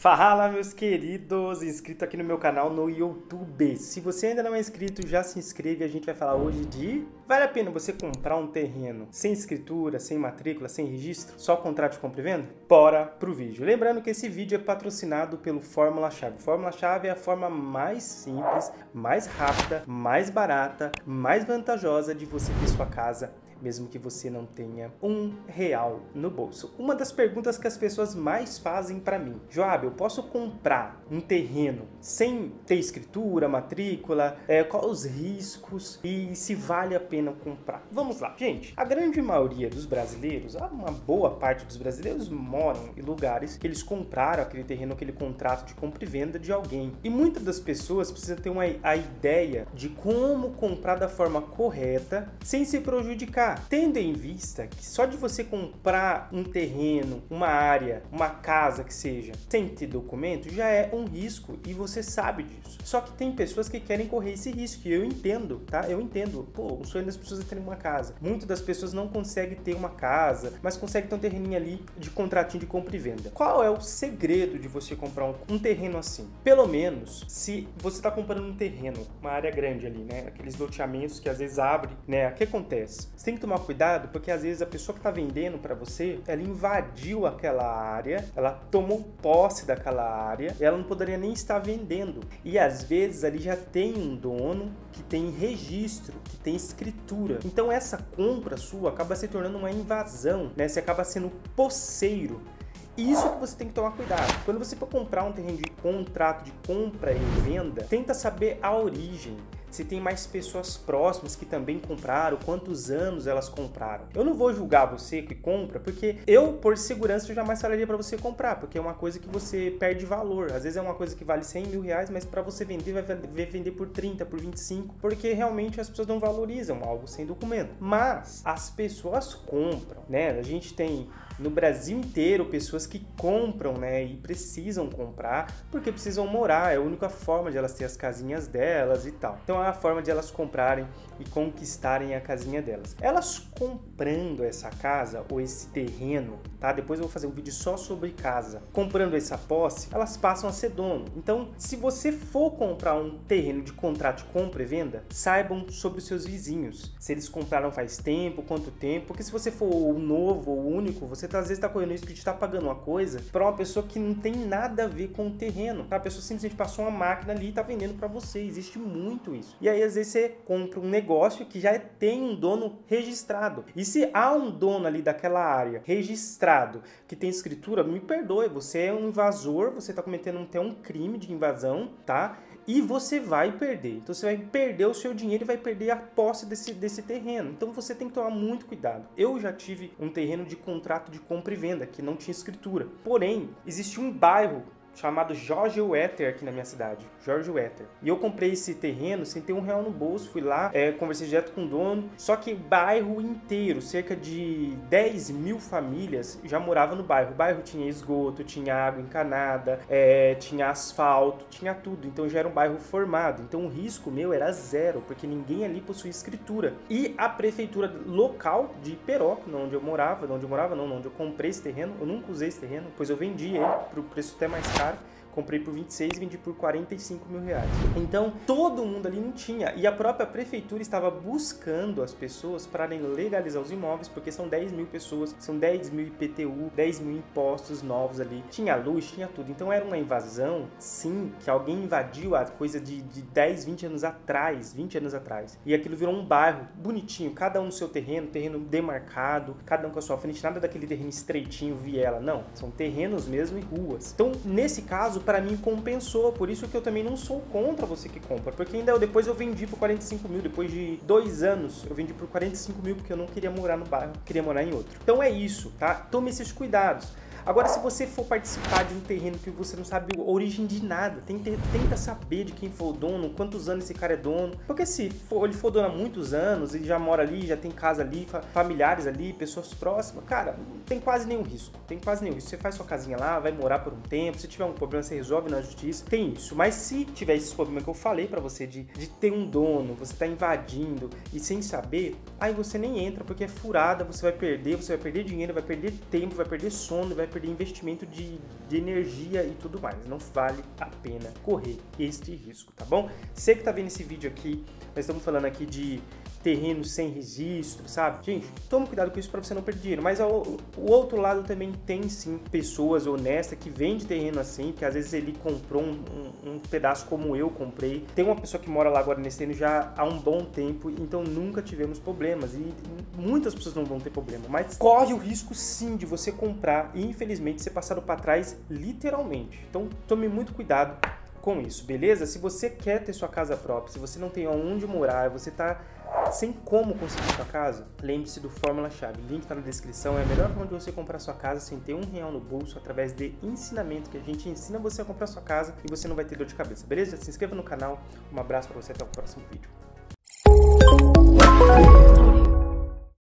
Fala, meus queridos, inscrito aqui no meu canal no YouTube. Se você ainda não é inscrito, já se inscreve. A gente vai falar hoje de... Vale a pena você comprar um terreno sem escritura, sem matrícula, sem registro? Só contrato de compra e venda? Bora pro vídeo. Lembrando que esse vídeo é patrocinado pelo Fórmula-Chave. Fórmula-Chave é a forma mais simples, mais rápida, mais barata, mais vantajosa de você ter sua casa, mesmo que você não tenha R$1 no bolso. Uma das perguntas que as pessoas mais fazem para mim: Joab, eu posso comprar um terreno sem ter escritura, matrícula? Quais os riscos e se vale a pena comprar? Vamos lá, gente. A grande maioria dos brasileiros, uma boa parte dos brasileiros, moram em lugares que eles compraram aquele terreno, aquele contrato de compra e venda de alguém. E muitas das pessoas precisam ter a ideia de como comprar da forma correta sem se prejudicar, tendo em vista que só de você comprar um terreno, uma área, uma casa que seja, sem ter documento, já é um risco e você sabe disso. Só que tem pessoas que querem correr esse risco e eu entendo, tá? Eu entendo. Pô, o sonho das pessoas é ter uma casa. Muitas das pessoas não conseguem ter uma casa, mas conseguem ter um terreninho ali de contratinho de compra e venda. Qual é o segredo de você comprar um terreno assim? Pelo menos, se você está comprando um terreno, uma área grande ali, né? Aqueles loteamentos que às vezes abrem, né? O que acontece? Você tem que tomar cuidado, porque às vezes a pessoa que está vendendo para você, ela invadiu aquela área, ela tomou posse daquela área, e ela não poderia nem estar vendendo. E às vezes ali já tem um dono que tem registro, que tem escritura. Então essa compra sua acaba se tornando uma invasão, né? Você acaba sendo posseiro. Isso que você tem que tomar cuidado. Quando você for comprar um terreno de contrato de compra e venda, tenta saber a origem. Se tem mais pessoas próximas que também compraram, quantos anos elas compraram. Eu não vou julgar você que compra, porque eu, por segurança, eu jamais falaria para você comprar, porque é uma coisa que você perde valor. Às vezes é uma coisa que vale R$100 mil, mas para você vender, vai vender por 30, por 25, porque realmente as pessoas não valorizam algo sem documento. Mas as pessoas compram, né? A gente tem no Brasil inteiro pessoas que compram, né, e precisam comprar porque precisam morar, é a única forma de elas ter as casinhas delas e tal. Então é a forma de elas comprarem e conquistarem a casinha delas. Elas comprando essa casa ou esse terreno, tá? Depois eu vou fazer um vídeo só sobre casa. Comprando essa posse, elas passam a ser dono. Então, se você for comprar um terreno de contrato de compra e venda, saibam sobre os seus vizinhos. Se eles compraram faz tempo, quanto tempo, porque se você for o novo ou o único, você às vezes está correndo risco de estar pagando uma coisa para uma pessoa que não tem nada a ver com o terreno. A pessoa simplesmente passou uma máquina ali e está vendendo para você. Existe muito isso. E aí às vezes você compra um negócio que já tem um dono registrado. E se há um dono ali daquela área registrado, que tem escritura, me perdoe, você é um invasor, você está cometendo até um crime de invasão, tá? E você vai perder. Então você vai perder o seu dinheiro e vai perder a posse desse terreno. Então você tem que tomar muito cuidado. Eu já tive um terreno de contrato de compra e venda que não tinha escritura. Porém, existe um bairro chamado Jorge Wetter aqui na minha cidade, Jorge Wetter. E eu comprei esse terreno sem ter R$1 no bolso, fui lá, conversei direto com o dono, só que o bairro inteiro, cerca de 10 mil famílias já moravam no bairro. O bairro tinha esgoto, tinha água encanada, tinha asfalto, tinha tudo, então já era um bairro formado. Então o risco meu era zero, porque ninguém ali possuía escritura. E a prefeitura local de Iperó, onde eu morava, onde eu comprei esse terreno, eu nunca usei esse terreno, pois eu vendi ele por preço até mais caro. Comprei por 26 e vendi por R$45 mil. Então, todo mundo ali não tinha. E a própria prefeitura estava buscando as pessoas para legalizar os imóveis, porque são 10 mil pessoas, são 10 mil IPTU, 10 mil impostos novos ali. Tinha luz, tinha tudo. Então, era uma invasão, sim, que alguém invadiu a coisa de 10, 20 anos atrás, 20 anos atrás. E aquilo virou um bairro bonitinho, cada um no seu terreno demarcado, cada um com a sua frente, nada daquele terreno estreitinho, viela. Não, são terrenos mesmo e ruas. Então, nesse caso, para mim compensou, por isso que eu também não sou contra você que compra, porque ainda depois eu vendi por 45 mil, depois de 2 anos eu vendi por 45 mil, porque eu não queria morar no bairro, queria morar em outro. Então é isso, tá? Tome esses cuidados. Agora, se você for participar de um terreno que você não sabe a origem de nada, tenta saber de quem for o dono, quantos anos esse cara é dono. Porque se ele for dono há muitos anos, ele já mora ali, já tem casa ali, familiares ali, pessoas próximas, cara, não tem quase nenhum risco. Tem quase nenhum risco. Você faz sua casinha lá, vai morar por um tempo, se tiver um problema, você resolve na justiça. Tem isso. Mas se tiver esse problema que eu falei pra você de ter um dono, você tá invadindo e sem saber, aí você nem entra, porque é furada, você vai perder dinheiro, vai perder tempo, vai perder sono, vai perder investimento de energia e tudo mais. Não vale a pena correr este risco, tá bom? Você que tá vendo esse vídeo aqui, nós estamos falando aqui de terreno sem registro, sabe? Gente, toma cuidado com isso para você não perder dinheiro. Mas o outro lado também tem sim pessoas honestas que vendem terreno assim, que às vezes ele comprou um pedaço como eu comprei. Tem uma pessoa que mora lá agora nesse terreno já há um bom tempo, então nunca tivemos problemas e muitas pessoas não vão ter problema. Mas corre o risco sim de você comprar e infelizmente ser passado para trás literalmente. Então tome muito cuidado com isso, beleza? Se você quer ter sua casa própria, se você não tem onde morar, você tá sem como conseguir sua casa, lembre-se do Fórmula Chave. O link tá na descrição. É a melhor forma de você comprar sua casa sem ter R$1 no bolso, através de ensinamento que a gente ensina você a comprar sua casa e você não vai ter dor de cabeça, beleza? Se inscreva no canal. Um abraço para você, até o próximo vídeo.